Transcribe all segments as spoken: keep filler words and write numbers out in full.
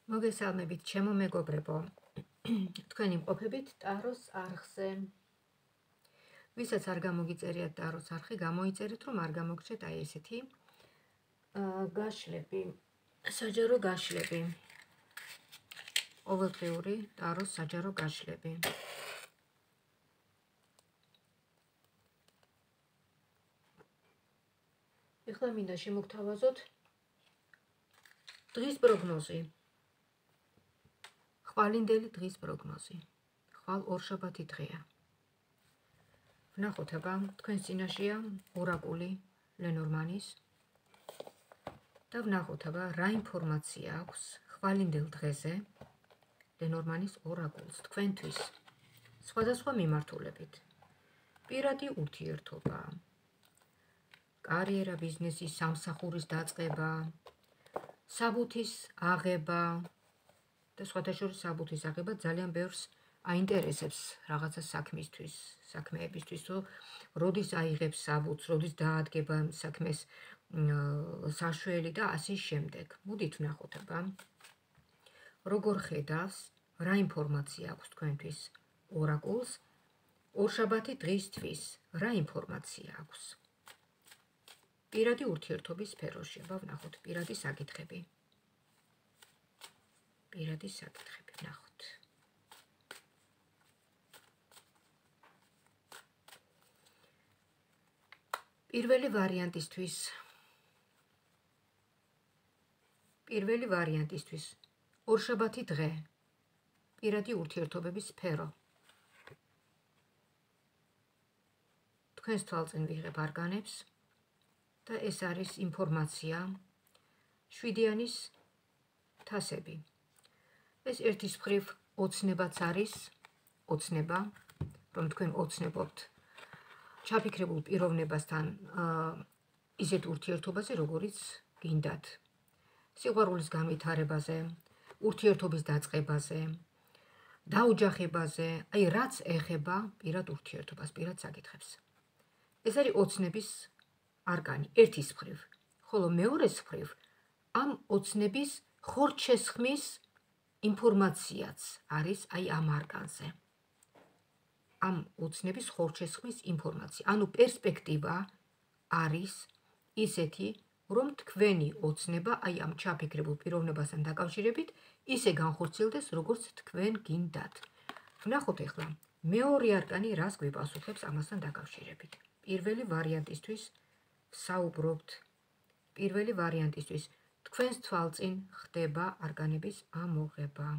მოგესალმებით, ჩემო მეგობრებო. თქვენ იმყოფებით ტაროს არხზე. ვისაც არ გამოგიწერიათ ტაროს არხი, გამოიწერეთ, რომ არ გამოგჩეთ აი ესეთი გაშლები, საჯარო გაშლები. ყოველდღიური ტაროს საჯარო გაშლები. ეხლა მინდა შემოგთავაზოთ დღის პროგნოზი. ხვალინდელი დღის პროგნოზი. ხვალ ორშაბათი დღეა. ვნახოთ აბა თქვენს წინაშეა ორაკული ლენორმანის და ვნახოთ აბა რა ინფორმაცია აქვს ხვალინდელ დღეზე ლენორმანის ორაკულს თქვენთვის სხვადასხვა მიმართულებით. პირადი ურთიერთობა, კარიერა, ბიზნესი, სამსახურის დაწყება, საბუთის აღება და სხვათა შორის საბუთის აღება ძალიან ბევრს აინტერესებს რაღაცა საქმისთვის, საქმეებისთვის, თუ როდის აიღებს საბუთს, როდის დაადგება საქმეს საშველი და ასე შემდეგ. მოდით ვნახოთ აბა როგორ ხედავს, რა ინფორმაცია აქვს თქვენთვის ორაკულს ორშაბათი დღისთვის, რა ინფორმაცია აქვს. პირადი ურთიერთობის სფეროში, აბა ვნახოთ პირადი საკითხები. პირადი საკითხები ვნახოთ. პირველი ვარიანტისთვის. პირველი ვარიანტისთვის ორშაბათი დღე. პირადი ურთიერთობების სფერო. თქვენს თვალწინ ვიღებ არგანებს და ეს არის ინფორმაცია შვიდიანის თასები. ეს ერთის მხრივ ოცნებაც არის, ოცნება, რომ თქვენ ოცნებობთ ჩაფიქრებულ პიროვნებასთან ისეთ ურთიერთობაზე, როგორიც გინდათ. სიყვარულის განვითარებაზე, ურთიერთობის დაწყებაზე, დაოჯახებაზე, აი რაც ეხება პირად ურთიერთობას, პირად საკითხებს. ეს არის ოცნების არგანი, ერთის მხრივ, ხოლო მეორეს მხრივ ამ ოცნების ხორჩესხმის ინფორმაციაც არის აი ამ არგანზე. ამ ოცნების ხორჩესხმის ინფორმაცია, ანუ პერსპექტივა არის ისეთი, რომ თქვენი ოცნება აი ამ ჩაფიქრებულ პიროვნებასთან დაკავშირებით ისე განხორციელდეს, როგორც თქვენ გინდათ. ვნახოთ ახლა მეორე არგანი რას გვიპასუხებს ამასთან დაკავშირებით. პირველი ვარიანტისთვის საუბრობთ. პირველი ვარიანტისთვის თქვენს თვალწინ ხდება არგანების ამოღება.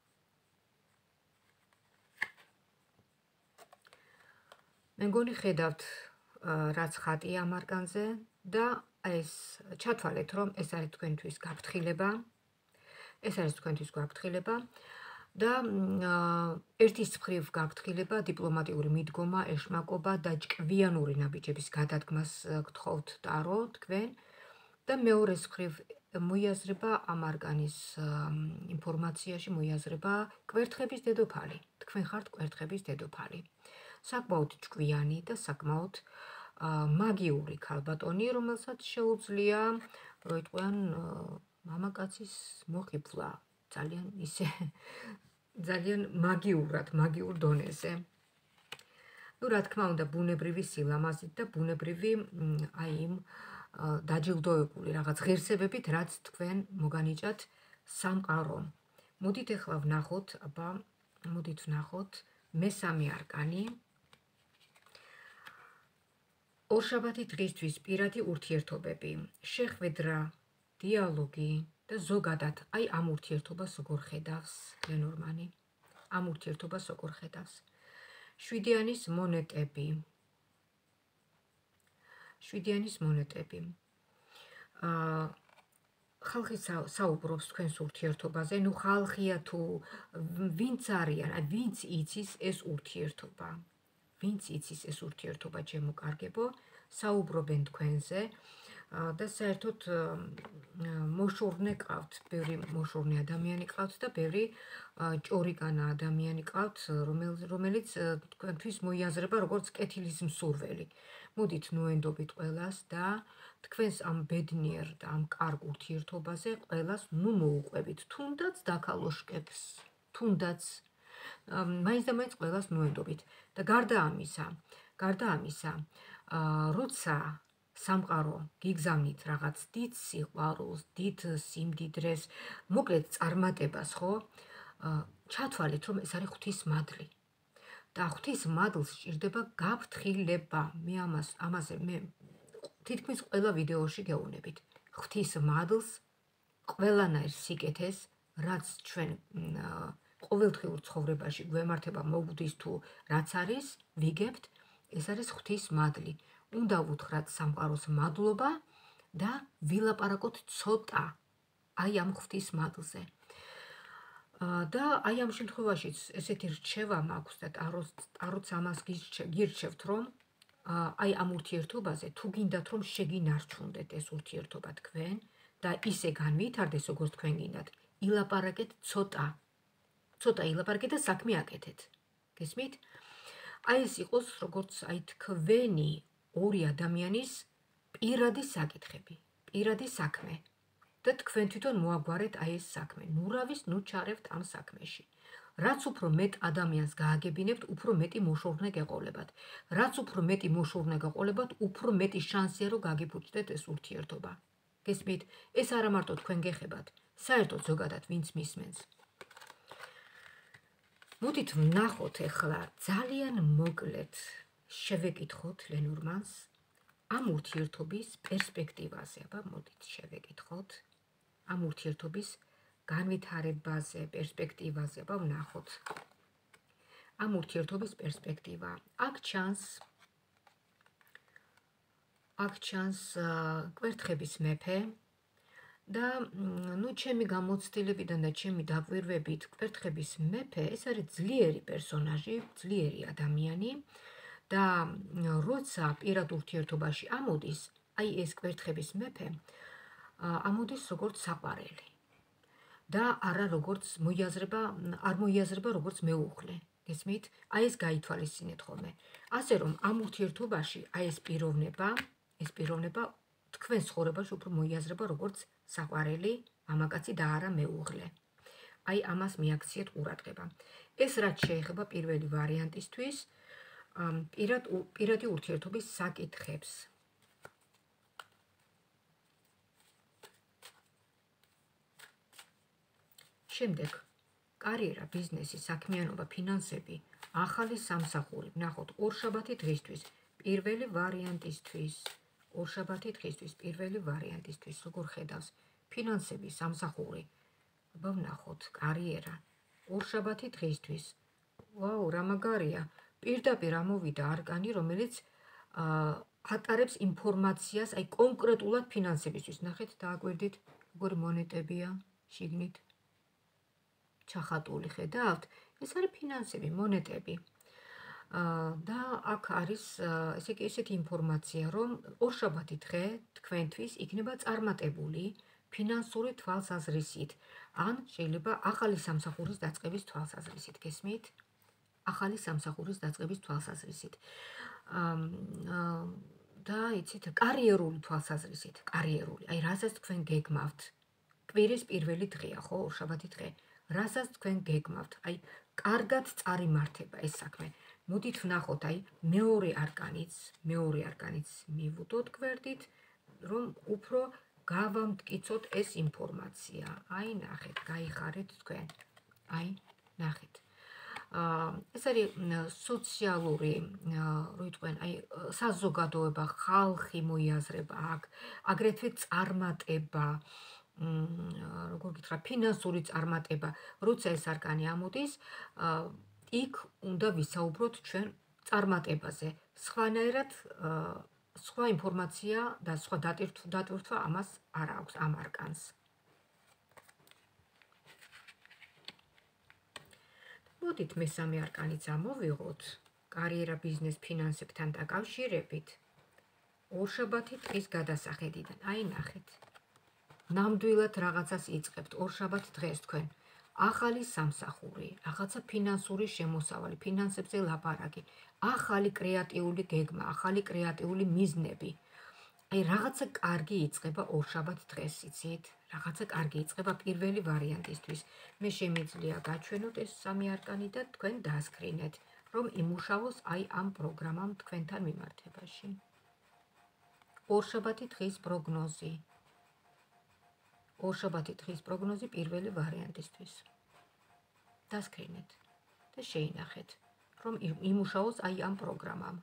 მე მგონი ხედავთ რაც ხატია ამ არგანზე და ეს ჩათვალეთ, რომ ეს არის თქვენთვის გაფრთხილება. ეს არის თქვენთვის გაფრთხილება და ერთის მხრივ გაფრთხილება, დიპლომატიური მიდგომა, ეშმაკობა და ჭკვიანური ნაბიჯების გადადგმას გთხოვთ ტარო თქვენ და მეორეს მხრივ მოიაზრება ამ არგანის ინფორმაციაში მოიაზრება კვერთხების დედოფალი. თქვენ ხართ კვერთხების დედოფალი. საკმაოდ ჭკვიანი და საკმაოდ მაგიური ქალბატონი, რომელსაც შეუძლია როიტყვიან მამაკაცის მოხიბლა ძალიან ისე ძალიან მაგიურად, მაგიურ დონეზე. ნუ რა თქმა უნდა, ბუნებრივი სილამაზით და ბუნებრივი აი იმ დაჯილდოებული რაღაც ღირსებებით, რაც თქვენ მოგანიჭათ სამყარო. მოდით ახლა ვნახოთ, აბა, მოდით ვნახოთ მესამე არგანი. ორშაბათი დღისთვის პირადი ურთიერთობები, შეხვედრა, დიალოგი და ზოგადად აი ამ ურთიერთობას როგორ ხედავს ლენორმანი. ამ ურთიერთობას როგორ ხედავს. შვიდიანის მონეტები. შვიდიანის მონეტები. ხალხი საუბრობს თქვენს ურთიერთობაზე, ნუ ხალხია თუ ვინც არიან, ვინც იცის ეს ურთიერთობა. ვინც იცის ეს ურთიერთობა, ჩემო კარგებო, საუბრობენ თქვენზე და საერთოდ მოშორნე ყავთ, ბევრი მოშორნე ადამიანი ყავთ და ბევრი ჭორიკანა ადამიანი ყავთ, რომელიც თქვენთვის მოიაზრება როგორც კეთილის მსურველი. მოდით ნუენდობით ყველას და თქვენს ამ ბედნიერ და ამ კარგ ურთიერთობაზე ყველას ნუ მოუყვებით, თუნდაც დაქალოშკებს, თუნდაც მაინც და მაინც ყველას ნუენდობით. და გარდა ამისა, გარდა ამისა, როცა სამყარო გიგზავნით რაღაც დიდ სიყვარულს, დიდ სიმდიდრეს, მოკლედ წარმატებას, ხო? ჩათვალეთ, რომ ეს არის ღვთის მადლი. და ღვთის მადლს სჭირდება გაფრთხილება. მე ამას ამაზე მე თითქმის ყველა ვიდეოში გეუბნებით. ღვთის მადლს, ყველანაირ სიკეთეს, რაც ჩვენ ყოველდღიურ ცხოვრებაში გვემართება, მოგვდის თუ რაც არის, ვიგებთ, ეს არის ღვთის მადლი. უნდა ვუთხრათ სამყაროს მადლობა და ვილაპარაკოთ ცოტა აი ამ ღვთის მადლზე. და აი ამ შემთხვევაშიც ესეთი რჩევა მაქვს და ტაროც ამას გირჩევთ, რომ აი ამ ურთიერთობაზე თუ გინდათ რომ შეგინარჩუნდეთ ეს ურთიერთობა თქვენ და ისე განვითარდეს როგორც თქვენ გინდათ, ილაპარაკეთ ცოტა. ცოტა ილაპარაკეთ და საქმე აკეთეთ. გესმით? აი ეს იყოს როგორც აი თქვენი ორი ადამიანის პირადი საკითხები, პირადი საქმე. და თქვენ თვითონ მოაგვარეთ აი ეს საქმე. ნურავის ნუ ჩარევთ ამ საქმეში. რაც უფრო მეტ ადამიანს გააგებინებთ, უფრო მეტი მოშორნე გეყოლებათ. რაც უფრო მეტი მოშორნე გეყოლებათ, უფრო მეტი შანსია რომ გაგიფუჭდეთ ეს ურთიერთობა. გესმით? ეს არა მარტო თქვენ გეხებათ, საერთოდ ზოგადად ვინც მისმენს. მოდით ვნახოთ ახლა ძალიან მოკლედ შევეკითხოთ ლენორმანს ამ ურთიერთობის პერსპექტივაზე. აბა მოდით შევეკითხოთ ამ ურთიერთობის განვითარებაზე, პერსპექტივაზე. აბა ვნახოთ ამ ურთიერთობის პერსპექტივა. აქ ჩანს აქ ჩანს კვერთხების მეფე და ნუ ჩემი გამოცდილებიდან და ჩემი დაკვირვებით კვერთხების მეფე ეს არის ძლიერი პერსონაჟი, ძლიერი ადამიანი და როცა პირად ურთიერთობაში ამოდის, აი ეს კვერთხების მეფე ამოდის როგორც საყვარელი და არა როგორც მოიაზრება, არ მოიაზრება როგორც მეუღლე. გესმით? აი ეს გაითვალისწინეთ ხოლმე. ასე რომ ამ ურთიერთობაში აი ეს პიროვნება, ეს პიროვნება თქვენ ცხოვრებაში უფრო მოიაზრება როგორც საყვარელი მამაკაცი და არა მეუღლე. აი ამას მიაქციეთ ყურადღება. ეს რაც შეეხება პირველი ვარიანტისთვის, პირად პირადი ურთიერთობის საკითხებს. შემდეგ კარიერა, ბიზნესი, საქმიანობა, ფინანსები, ახალი სამსახური. ვნახოთ ორშაბათი დღისთვის, პირველი ვარიანტისთვის. ორშაბათი დღისთვის, პირველი ვარიანტისთვის, როგორ ხედავს ფინანსები, სამსახური. აბა ვნახოთ კარიერა, ორშაბათი დღისთვის. ვაუ, რა მაგარია. პირდაპირ ამოვიდა არკანი, რომელიც ატარებს ინფორმაციას, აი კონკრეტულად ფინანსებისთვის. ნახეთ, დააკვირდით, როგორი მონეტებია შიგნით. ჩახატული ხედავთ, ეს არის ფინანსები, მონეტები. და აქ არის ესე იგი ესეთი ინფორმაცია, რომ ორშაბათი დღე თქვენთვის იქნება წარმატებული ფინანსური თვალსაზრისით, ან შეიძლება ახალი სამსახურის დაწყების თვალსაზრისით, გესმით? ახალი სამსახურის დაწყების თვალსაზრისით. და იცით, კარიერული თვალსაზრისით, კარიერული. აი რასაც თქვენ გეგმავთ. კვირის პირველი დღეა, ხო, ორშაბათი დღე. რასაც თქვენ გეგმავთ, აი კარგად წარიმართება ეს საქმე. მოდით ვნახოთ, აი მეორე არკანიც, მეორე არკანიც მივუდოთ გვერდით, რომ უფრო გავამტკიცოთ ეს ინფორმაცია. აი ნახეთ, გაიხარეთ თქვენ. აი ნახეთ. ეს არის სოციალური, რო იტყვენ, აი საზოგადოება, ხალხი მოიაზრება აქ, აგრეთვე წარმატება. როგორ გითხრა, ფინანსური წარმატება, როცა ეს არკანი ამოდის, იქ უნდა ვისაუბროთ ჩვენ წარმატებაზე. სხვანაირად, სხვა ინფორმაცია და სხვა დატვირთვა ამას არ აქვს ამ არკანს. მოდით მესამე არკანიც ამოვიღოთ, კარიერა, ბიზნეს, ფინანსებთან დაკავშირებით, ორშაბათი დღის გადასახედიდან. აი ნახეთ. ნამდვილად რაღაცას იწყებთ ორშაბათ დღეს თქვენ. ახალი სამსახური, რაღაცა ფინანსური შემოსავალი, ფინანსებზე ლაპარაკი, ახალი კრეატიული გეგმა, ახალი კრეატიული მიზნები. აი რაღაცა კარგი იწყება ორშაბათ დღეს, იცით? რაღაცა კარგი იწყება პირველი ვარიანტისთვის. მე შემიძლია გაჩვენოთ ეს სამი არკანი და თქვენ დასკრინეთ, რომ იმუშავოს აი ამ პროგრამამ თქვენთან მიმართებაში. ორშაბათი დღის პროგნოზი. ორშაბათი დღის პროგნოზი პირველი ვარიანტისთვის. დასკრინეთ და შეინახეთ, რომ იმუშავოს აი ამ პროგრამამ.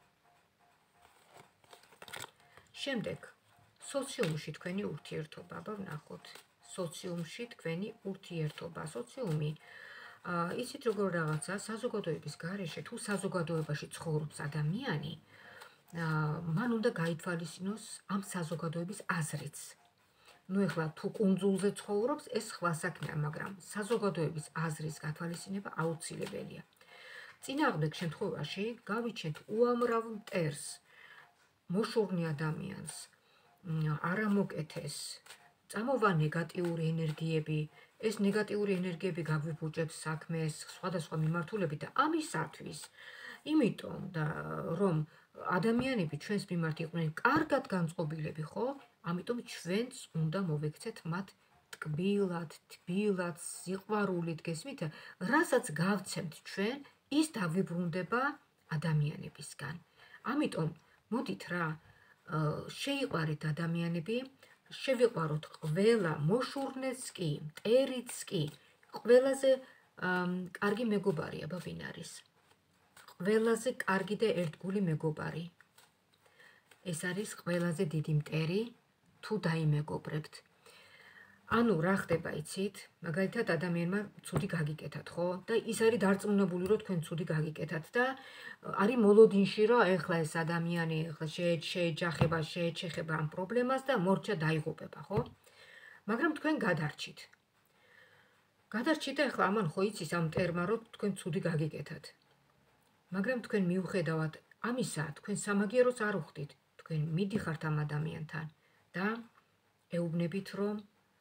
შემდეგ, სოციუმში თქვენი ურთიერთობა, აბა ვნახოთ. სოციუმში თქვენი ურთიერთობა. სოციუმი, იცით როგორ რაღაცა, საზოგადოების გარეშე, თუ საზოგადოებაში ცხოვრობს ადამიანი, მან უნდა გაითვალისწინოს ამ საზოგადოების აზრიც. ნუ ეხლა თუ კუნძულზე ცხოვრობს, ეს სხვა საქმეა, მაგრამ საზოგადოების აზრის გათვალისწინება აუცილებელია. წინააღმდეგ შემთხვევაში გავიჩენთ უამრავ მტერს, მოშორნე ადამიანს, არამოკეთეს, წამოვა ნეგატიური ენერგიები, ეს ნეგატიური ენერგიები გაგვიბუჭებს საქმეს, სხვადასხვა მიმართულებით და ამისათვის, იმიტომ და რომ ადამიანები ჩვენს მიმართ იყვნენ კარგად განწყობილები, ხო? ამიტომ ჩვენც უნდა მოვექცეთ მათ ტკბილად, თბილად, სიყვარულით, გესმით? რასაც გავცემთ ჩვენ, ის დაგვიბრუნდება ადამიანებისგან. ამიტომ მოდით რა, შეიყვარეთ ადამიანები, შევიყვაროთ ყველა მოშურნეც კი, მტერიც კი, ყველაზე კარგი მეგობარი, აბა ვინ არის? ყველაზე კარგი და ერთგული მეგობარი. ეს არის ყველაზე დიდი მტერი, თუ დაიმეგობრებთ. ანუ რა ხდება, იცით? მაგალითად ადამიანმა ცუდი გაგიკეთათ, ხო? და ის არის დარწმუნებული, რომ თქვენ ცუდი გაგიკეთათ და არის მოლოდინში, რომ ეხლა ეს ადამიანი ეხლა შეეჯახება, შეეჩეხება ამ პრობლემას და მორჩა დაიღუპება, ხო? მაგრამ თქვენ გადარჩით. გადარჩით და ეხლა ამან ხო იცის ამ მტერმა, რომ თქვენ ცუდი გაგიკეთათ. მაგრამ თქვენ მიუხედავად ამისა, თქვენ სამაგიეროს არ უხდით. თქვენ მიდიხართ ამ ადამიანთან და ეუბნებით, რომ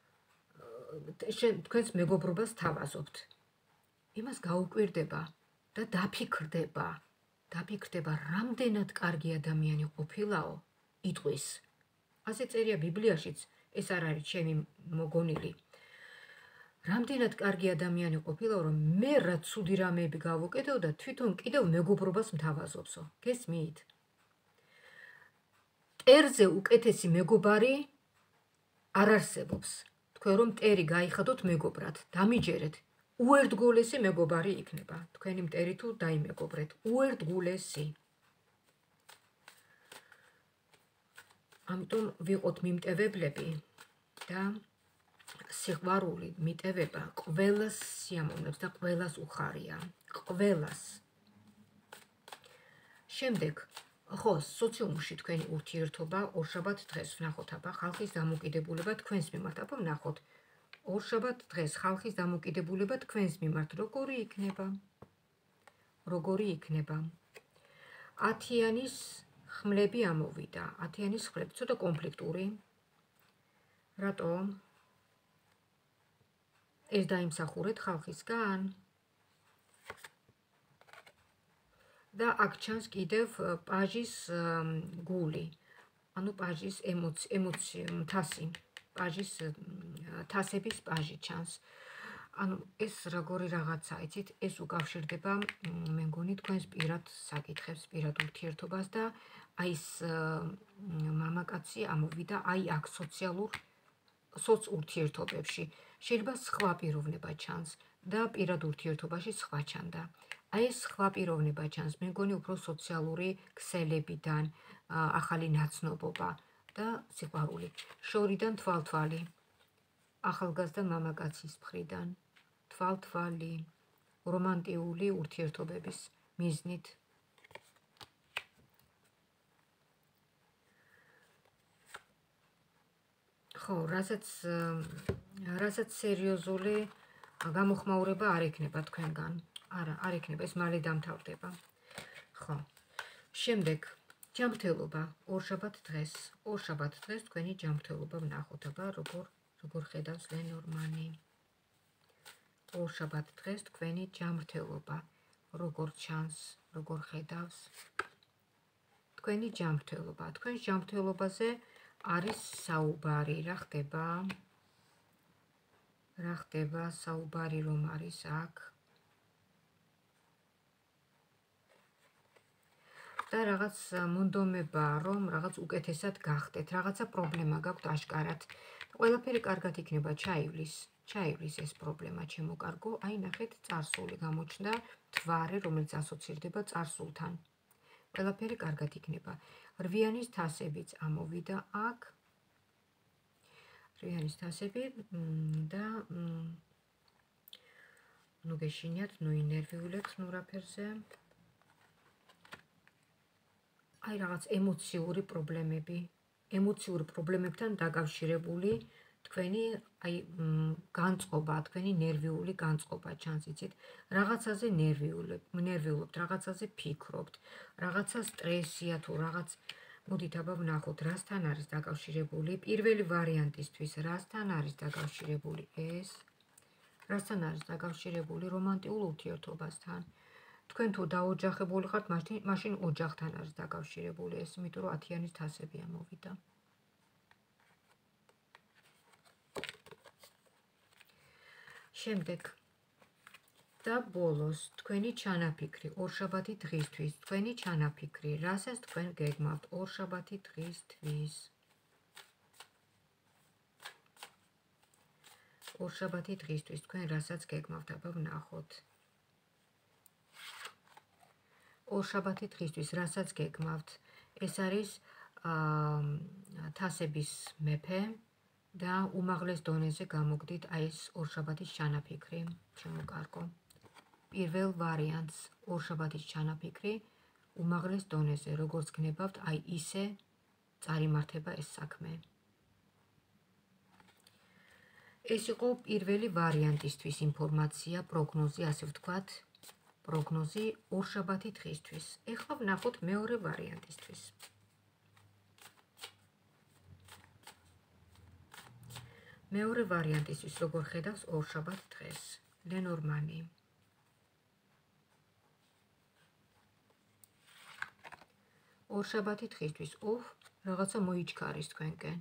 თქვენს მეგობრობას თავაზობთ. იმას გაუკვირდება და დაფიქრდება, დაფიქრდება, რამდენად კარგი ადამიანი ყოფილაო, იტყვის. ასე წერია ბიბლიაშიც, ეს არ არის ჩემი მოგონილი. რამდენად კარგი ადამიანი ყოფილაო, რომ მე რა ცუდი რამეები გავუკეთო და თვითონ კიდევ მეგობრობას მთავაზობსო. გესმით? მტერზე უკეთესი მეგობარი არ არსებობს. თქვენ რომ მტერი გაიხადოთ მეგობრად, დამიჯერეთ, უერთგულესი მეგობარი იქნება. თქვენი მტერი თუ დაიმეგობრეთ, უერთგულესი. ამიტომ ვიყოთ მიმტევებლები და სიყვარული, მიტევება ყველას სიამოვნებს და ყველას უხარია. ყველას. შემდეგ, ხო, სოციუმში თქვენი ურთიერთობა ორშაბათ დღეს ვნახოთ, აბა ხალხის დამოკიდებულება თქვენს მიმართ, აბა ვნახოთ. ორშაბათ დღეს ხალხის დამოკიდებულება თქვენს მიმართ როგორი იქნება? როგორი იქნება? ათიანის ხმლები ამოვიდა. ათიანის ხმლები ცოტა კონფლიქტური. რატო? ეს დაიმსახურეთ ხალხისგან? და აქ ჩანს კიდევ პაჟის გული. ანუ პაჟის ემოცი, თასი. პაჟის თასების პაჟი ჩანს. ანუ ეს როგორი რაღაცაა, იცით, ეს უკავშირდება, მე მგონი თქვენს პირად საკითხებს, პირად ურთიერთობას და აი ეს მამაკაცი ამოვიდა აი აქ სოციალურ სოც ურთიერთობებში. შეიძლება სხვა პიროვნება ჩანს და პირად ურთიერთობაში სხვა ჩანდა. აი ეს სხვა პიროვნება ჩანს, მე მგონი უფრო სოციალური ქსელებიდან, ახალი ნაცნობობა და სიყვარული. შორიდან თვალთვალი. ახალგაზრდა მამაკაცის მხრიდან. თვალთვალი. რომანტიული ურთიერთობების მიზნით. ხო, რასაც რასაც სერიოზული გამოხმაურება არ ექნება თქვენგან. არა, არ ექნება, ეს მალე დამთავრდება. ხო. შემდეგ, ჯანმრთელობა, ორშაბათ დღეს. ორშაბათ დღეს თქვენი ჯანმრთელობა ვნახოთ, აბა როგორ როგორ ხედავს ლენორმანი. ორშაბათ დღეს თქვენი ჯანმრთელობა, როგორ ჩანს, როგორ ხედავს. თქვენი ჯანმრთელობა. თქვენს ჯანმრთელობაზე არის საუბარი, რა ხდება? რა ხდება საუბარი რომ არის აქ? და რაღაც მონდომება, რომ რაღაც უკეთესად გახდეთ, რაღაცა პრობლემა გაქვთ აშკარად. ყველაფერი კარგად იქნება, ჩაივლის. ჩაივლის ეს პრობლემა, ჩემო კარგო. აი ნახეთ, წარსული გამოჩნდა, მთვარე, რომელიც ასოცირდება წარსულთან. ყველაფერი კარგად იქნება. რვიანის თასებიც ამოვიდა აქ. რვიანის თასები და ნუ გეშინიათ, ნუ ინერვიულებს ნუ რაფერზე. აი რაღაც ემოციური პრობლემები, ემოციური პრობლემებთან დაკავშირებული თქვენი აი განწყობა, თქვენი ნერვიული განწყობა ჩანს, იცით? რაღაცაზე ნერვიულობთ, რაღაცაზე ფიქრობთ, რაღაცა სტრესია თუ რაღაც. მოდით აბა ვნახოთ, რასთან არის დაკავშირებული? პირველი ვარიანტისთვის რასთან არის დაკავშირებული ეს? რასთან არის დაკავშირებული? რომანტიულ ურთიერთობასთან. თქვენ თუ დაოჯახებული ხართ, მაშინ ოჯახთან არის დაკავშირებული ეს, იმიტომ რომ ათიანის თასები ამოვიდა. შემდეგ და ბოლოს თქვენი ჩანაფიქრი ორშაბათი დღისთვის, თქვენი ჩანაფიქრი, რასაც თქვენ გეგმავთ ორშაბათი დღისთვის. ორშაბათი დღისთვის თქვენ რასაც გეგმავთ, აბა ვნახოთ. ორშაბათი დღისთვის რასაც გეგმავთ, ეს არის თასების მეფე და უმაღლეს დონეზე გამოგდით აი ეს ორშაბათის ჩანაფიქრი, ჩემო კარგო. პირველ ვარიანტს ორშაბათის ჩანაფიქრი უმაღლეს დონეზე, როგორც გნებავთ, აი ისე წარიმართება ეს საქმე. ეს იყო პირველი ვარიანტისთვის ინფორმაცია, პროგნოზი, ასე ვთქვათ. პროგნოზი ორშაბათი დღისთვის. ეხლა ვნახოთ მეორე ვარიანტისთვის. მეორე ვარიანტისთვის როგორ ხედავს ორშაბათ დღეს? ლენორმანი. ორშაბათი დღისთვის, ოჰ, რაღაცა მოიჩქარის თქვენკენ.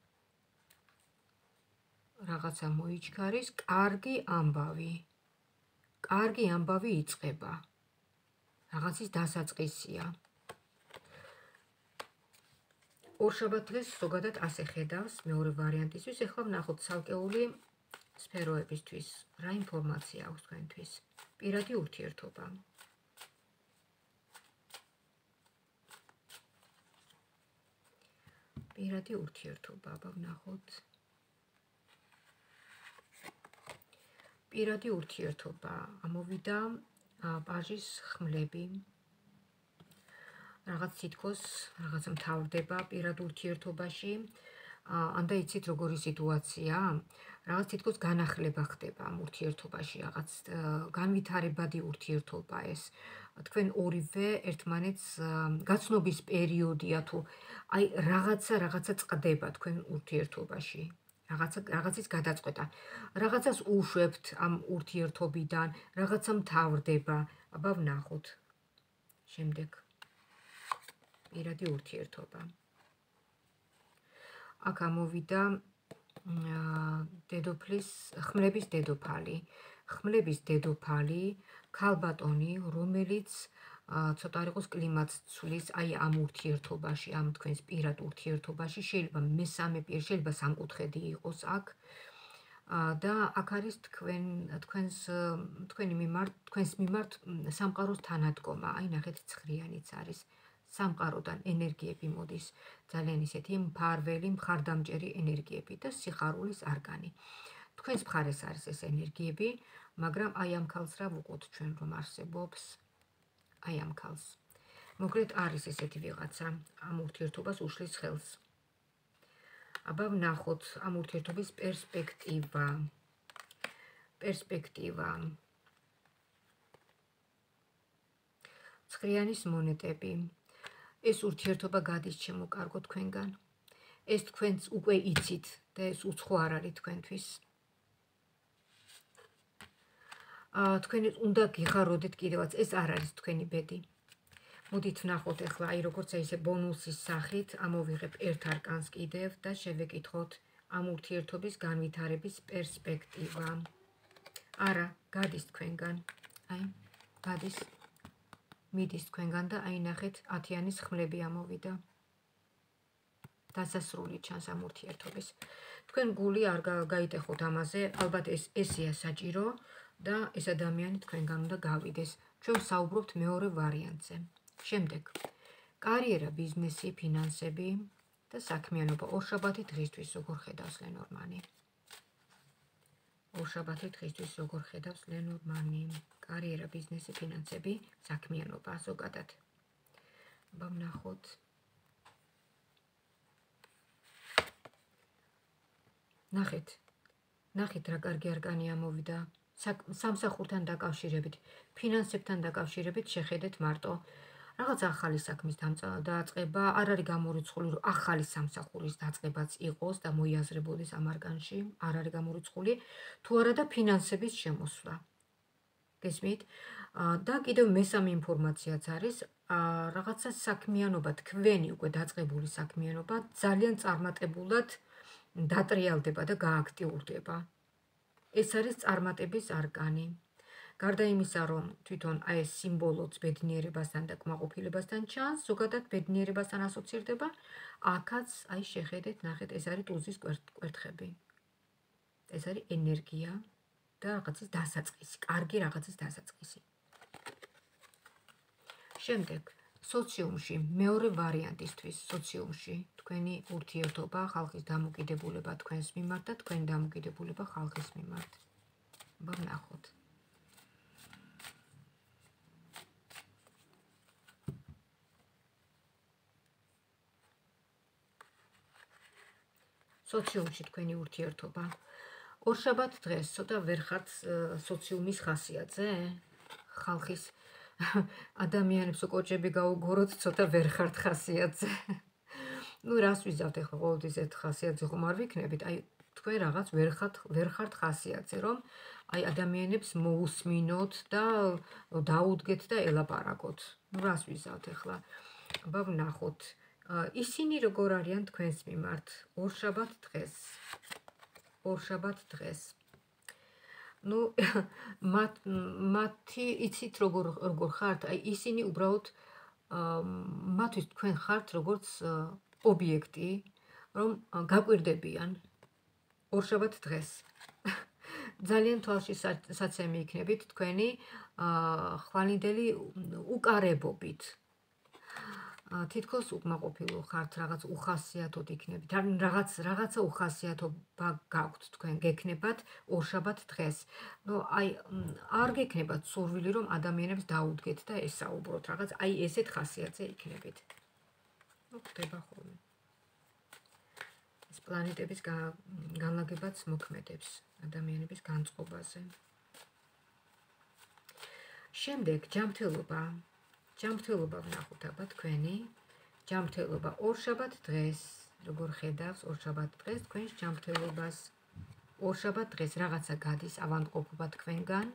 რაღაცა მოიჩქარის, კარგი ამბავი. კარგი ამბავი იწყება. რაღაცის დასაწყისია. ორშაბათ დღეს ზოგადად ასე ხედავს მეორე ვარიანტისთვის. ეხლა ვნახოთ ცალკეული სფეროებისთვის. რა ინფორმაცია აქვს თქვენთვის? პირადი ურთიერთობა. პირადი ურთიერთობა, აბა ვნახოთ. პირადი ურთიერთობა, ამოვიდა პაჟის ხმლები. რაღაც თითქოს, რაღაც მთავრდება პირად ურთიერთობაში. ანდა იცით როგორი სიტუაცია? რაღაც თითქოს განახლება ხდება ამ ურთიერთობაში, რაღაც განვითარებადი ურთიერთობა ეს. თქვენ ორივე ერთმანეთს გაცნობის პერიოდია თუ აი რაღაცა რაღაცა წყდება თქვენ ურთიერთობაში. რაღაცა რაღაცის გადაწყვეტა. რაღაცას უშვებთ ამ ურთიერთობიდან, რაღაცა მთავრდება. აბა ვნახოთ. შემდეგ პირადი ურთიერთობა. აქ ამოვიდა დედოფლის, ხმლების დედოფალი. ხმლების დედოფალი, ქალბატონი, რომელიც ცოტა არ იყოს კლიმატს ცვლის აი ამ ურთიერთობაში, ამ თქვენს პირად ურთიერთობაში, შეიძლება მესამე პირ, შეიძლება სამკუთხედი იყოს აქ. და აქ არის თქვენ თქვენს თქვენი მიმართ, თქვენს მიმართ სამყაროს თანადგომა. აი ნახეთ, ცხრიანიც არის. სამყაროდან ენერგიები მოდის, ძალიან ისეთი მფარველი, მხარდამჭერი ენერგიები და სიხარულის არგანი. თქვენს მხარეს არის ეს ენერგიები, მაგრამ აი ამ ქალს რა ვუყოთ ჩვენ რომ არსებობს? აი ამ ქალს. მოგრეთ არის ესეთი ვიღაცა, ამ ურთიერთობას უშლის ხელს. აბა ვნახოთ ამ ურთიერთობის პერსპექტივა. პერსპექტივა. ცხრიანის მონეტები. ეს ურთიერთობა გადის ჩემო კარგო თქვენგან. ეს თქვენც უკვე იცით და ეს უცხო არ არის თქვენთვის. თქვენ უნდა გიხაროდეთ კიდევაც, ეს არ არის თქვენი ბედი. მოდით ვნახოთ ახლა აი როგორც ესე ბონუსის სახით ამოვიღებ ერთ არკანს კიდევ და შევეკითხოთ ამ ურთიერთობის განვითარების პერსპექტივა. არა, გადის თქვენგან. აი, გადის. მიდის თქვენგან და აი ნახეთ ათიანის ხმლები ამოვიდა. დასასრული ჩანს ამ ურთიერთობის. თქვენ გული არ გაიტეხოთ ამაზე, ალბათ ეს ესეა საჭირო და ეს ადამიანი თქვენგან უნდა გავიდეს. ჩვენ ვსაუბრობთ მეორე ვარიანტზე. შემდეგ. კარიერა, ბიზნესი, ფინანსები და საქმიანობა. ორშაბათი დღისთვის როგორ ხედავს ლენორმანი? ორშაბათი დღისთვის როგორ ხედავს ლენორმანი? კარიერა, ბიზნესი, ფინანსები, საქმიანობა, ზოგადად. აბა ვნახოთ. ნახეთ. ნახეთ რა კარგი არკანი ამოვიდა. სამსახურთან დაკავშირებით, ფინანსებთან დაკავშირებით შეხედეთ მარტო. რაღაც ახალი საქმის დაწყება, არ არის გამორიცხული, რომ ახალი სამსახურის დაწყებაც იყოს და მოიაზრებოდეს ამ არკანში, არ არის გამორიცხული, თუ არა და ფინანსების შემოსვლა. გესმით? და კიდევ მესამე ინფორმაციაც არის, რაღაცა საქმიანობა, თქვენი უკვე დაწყებული საქმიანობა ძალიან წარმატებულად დატრიალდება და გააქტიურდება. ეს არის წარმატების არკანი. გარდა იმისა, რომ თვითონ აი ეს სიმბოლოც ბედნიერებასთან და კმაყოფილებასთან ჩანს, ზოგადად ბედნიერებასთან ასოცირდება, აქაც აი შეხედეთ, ნახეთ, ეს არის ტუზის კვერთხები. ეს არის ენერგია და რაღაცის დასაწყისი, კარგი რაღაცის დასაწყისი. შემდეგ, სოციუმში, მეორე ვარიანტისთვის, სოციუმში, თქვენი ურთიერთობა, ხალხის დამოკიდებულება თქვენს მიმართ და თქვენი დამოკიდებულება ხალხის მიმართ. აბა ვნახოთ. სოციუმში თქვენი ურთიერთობა. ორშაბათ დღეს ცოტა ვერ ხართ სოციუმის ხასიათზე? ხალხის ადამიანებს უკოჭები გაუგოროთ, ცოტა ვერ ხართ ხასიათზე. ნუ რას ვიზავთ ახლა ყოველთვის ერთ ხასიათზე ხომ არ ვიქნებით, აი თქვენ რაღაც ვერ ხართ ვერ ხართ ხასიათზე, რომ აი ადამიანებს მოусმინოთ და დაუდგეთ და ელაპარაკოთ. ნუ რას ვიზავთ ახლა? აბა ვნახოთ. ისინი როგორ არიან თქვენს მიმართ? ორშაბათ დღეს. ორშაბათ დღეს. ნუ მათ მათი იცით როგორ როგორ ხართ? აი ისინი უბრალოდ მათთვის თქვენ ხართ როგორც ობიექტი, რომ გაკვირდებიან. ორშაბათ დღეს. ძალიან თვალში საცემი იქნებით თქვენი ხვალინდელი უკარებობით. თითქოს უკმაყოფილო ხართ, რაღაც უხასიათოდ იქნებით. რაღაც რაღაცა უხასიათობა გაქვთ თქვენ, გექნებათ ორშაბათ დღეს. ნუ აი არ გექნებათ სურვილი, რომ ადამიანებს დაუდგეთ და ესაუბროთ, რაღაც აი ესეთ ხასიათზე იქნებით. ნუ ხდება ხოლმე. ეს პლანეტების განლაგებაც მოქმედებს ადამიანების განწყობაზე. შემდეგ ჯანმრთელობა. ჯანმრთელობა ვნახოთ აბა თქვენი. ჯანმრთელობა ორშაბათ დღეს. როგორ ხედავს ორშაბათ დღეს თქვენს ჯანმრთელობას? ორშაბათ დღეს რაღაცა გადის ავადმყოფობა თქვენგან.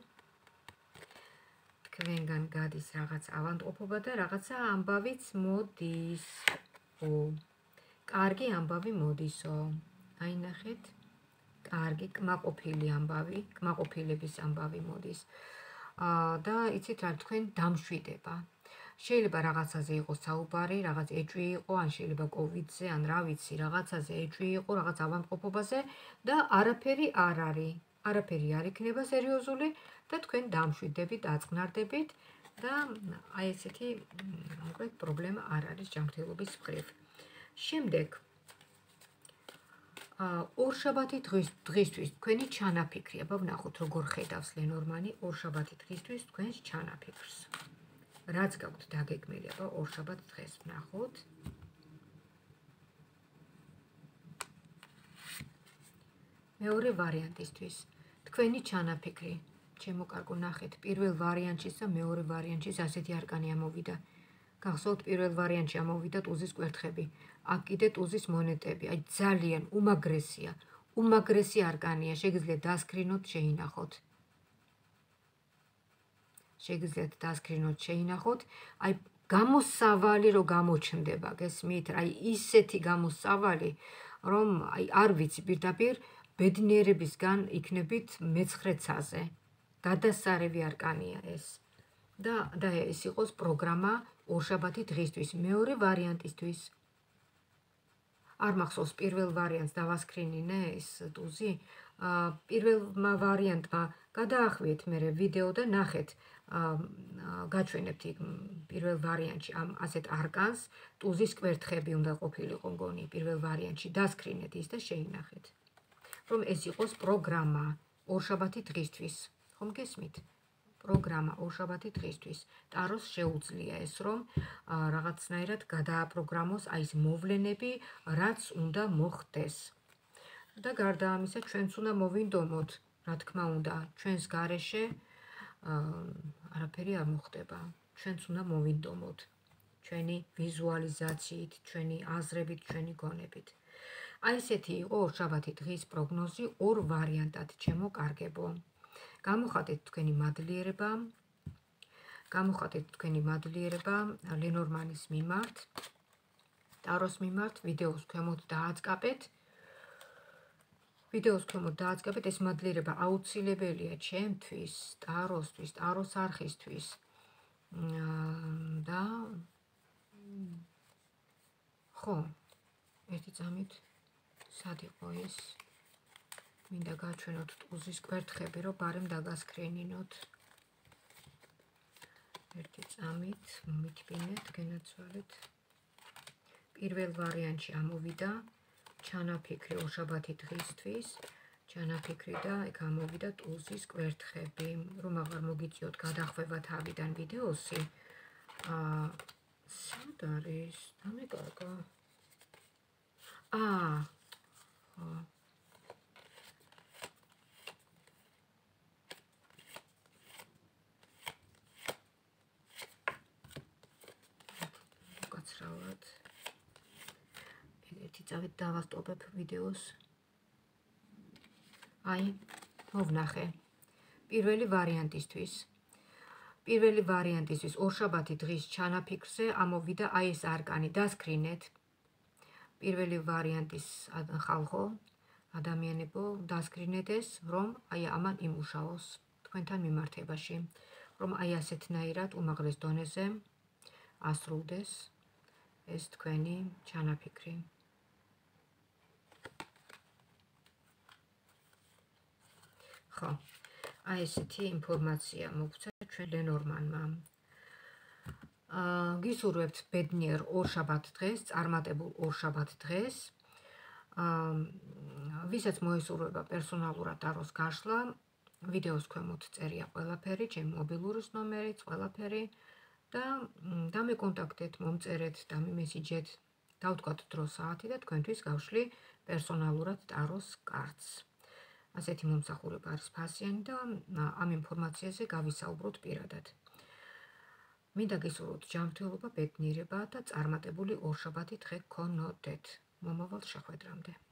თქვენგან გადის რაღაც ავადმყოფობა და რაღაცა ამბავიც მოდის. ო კარგი ამბავი მოდისო. აი ნახეთ. კარგი კმაყოფილი ამბავი, კმაყოფილების ამბავი მოდის. და იცით რა, თქვენ დამშვიდება. შეიძლება რაღაცაზე იყოს საუბარი, რაღაც ეჭვი იყო, ან შეიძლება კოვიდზე, ან რა ვიცი, რაღაცაზე ეჭვი იყო, რაღაც ავადმყოფობაზე და არაფერი არ არის. არაფერი არ იქნება სერიოზული და თქვენ დამშვიდებით, დაწყნარდებით და აი ესეთი მოკლედ პრობლემა არ არის ჯანმრთელობის მხრივ. შემდეგ ორშაბათი დღისთვის თქვენი ჩანაფიქრი. აბა ვნახოთ როგორ ხედავს ლენორმანი ორშაბათი დღისთვის თქვენს ჩანაფიქრს. რაც გაქვთ დაგეგმილი, აბა ორშაბათ დღეს ვნახოთ. მეორე ვარიანტისთვის თქვენი ჩანაფიქრი. ჩემო კარგო ნახეთ, პირველ ვარიანტშიც და მეორე ვარიანტშიც ასეთი არკანი ამოვიდა. გახსოვთ პირველ ვარიანტში ამოვიდა ტუზის კვერთხები. აქ კიდე ტუზის მონეტები. აი ძალიან უმაგრესია. უმაგრესი არკანია, შეგიძლიათ დასკრინოთ, შეინახოთ. შეგიძლიათ დასკრინოთ, შეინახოთ. აი გამოსავალი რო გამოჩნდება, გესმით? აი ისეთი გამოსავალი, რომ აი არ ვიცი პირდაპირ ბედნიერებისგან იქნებით მეცხრე ცაზე. გადასარევი არკანია ეს. და და ეს იყოს პროგრამა ორშაბათი დღისთვის, მეორე ვარიანტისთვის. არ მახსოვს პირველ ვარიანტს დავასკრინინე ეს ტუზი. პირველმა ვარიანტმა გადაახვიეთ მე ვიდეო და ნახეთ, გაჩვენებთ იქ პირველ ვარიანტში ამ ასეთ არკანს, ტუზის კვერთხები უნდა ყოფილიყო მგონი პირველ ვარიანტში, დასკრინეთ ის და შეინახეთ. რომ ეს იყოს პროგრამა ორშაბათი დღისთვის. ხომ გესმით? პროგრამა ორშაბათი დღისთვის. ტაროს შეუძლია ეს, რომ რაღაცნაირად გადააპროგრამოს აი ეს მოვლენები, რაც უნდა მოხდეს. და გარდა ამისა, ჩვენც უნდა მოვინდომოთ, რა თქმა უნდა, ჩვენს გარეშე არაფერი არ მოხდება. ჩვენც უნდა მოვინდომოთ, ჩვენი ვიზუალიზაციით, ჩვენი აზრებით, ჩვენი გონებით. აი ესეთი იყო ორშაბათი დღის პროგნოზი ორ ვარიანტად, ჩემო კარგებო. გამოხატეთ თქვენი მადლიერება, გამოხატეთ თქვენი მადლიერება ლენორმანის მიმართ, ტაროს მიმართ, ვიდეოს ქვემოთ დააწყაპეთ. ვიდეოს ქვემოთ დააწყაპეთ, ეს მადლიერება აუცილებელია ჩემთვის, ტაროსთვის, ტაროს არხისთვის. და ხო, ერთი წამით სად იყო ეს? მინდა გაჩვენოთ ტუზის კვერთხები, რომ ბარემ დაგასკრინინოთ. ერთი წამით მომიტბინეთ, გენაცვალეთ. პირველ ვარიანტში ამოვიდა ჩანაფიქრი ორშაბათი დღისთვის, ჩანაფიქრი და ეგ ამოვიდა ტუზის კვერთხები. რომ აღარ მოგიწიოთ გადახვევა თავიდან ვიდეოსი. აა, სად არის? დამეკარგა. აა, ხო. გაცრავად. ერთი წავით დავასტოპებ ვიდეოს. აი, მოვნახე. პირველი ვარიანტისთვის. პირველი ვარიანტისთვის ორშაბათი დღის ჩანაფიქრზე ამოვიდა აი ეს არკანი, დასკრინეთ. პირველი ვარიანტის ხალხო, ადამიანებო, დასკრინეთ ეს, რომ აი ამან იმუშაოს თქვენთან მიმართებაში, რომ აი ასეთნაირად უმაღლეს დონეზე ასრულდეს ეს თქვენი ჩანაფიქრი. ხო, აი ესეთი ინფორმაცია მოგცა ჩვენ ლენორმანმა. გისურვებთ ბედნიერ ორშაბათ დღეს, წარმატებულ ორშაბათ დღეს. ვისაც მოესურვება პერსონალურად ტაროს გაშლა, ვიდეოს ქვემოთ წერია ყველაფერი, ჩემი მობილურის ნომერიც, ყველაფერი და დამეკონტაქტეთ, მომწერეთ, დამიმესიჯეთ, დავთქვათ დრო საათი და თქვენთვის გავშლი პერსონალურად ტაროს კარტს. ასეთი მომსახურება არის ფასიანი და ამ ინფორმაციაზე გავისაუბროთ პირადად. მინდა გისურვოთ ჯანმრთელობა, ბედნიერება და წარმატებული ორშაბათი დღე გქონოდეთ. მომავალ შეხვედრამდე.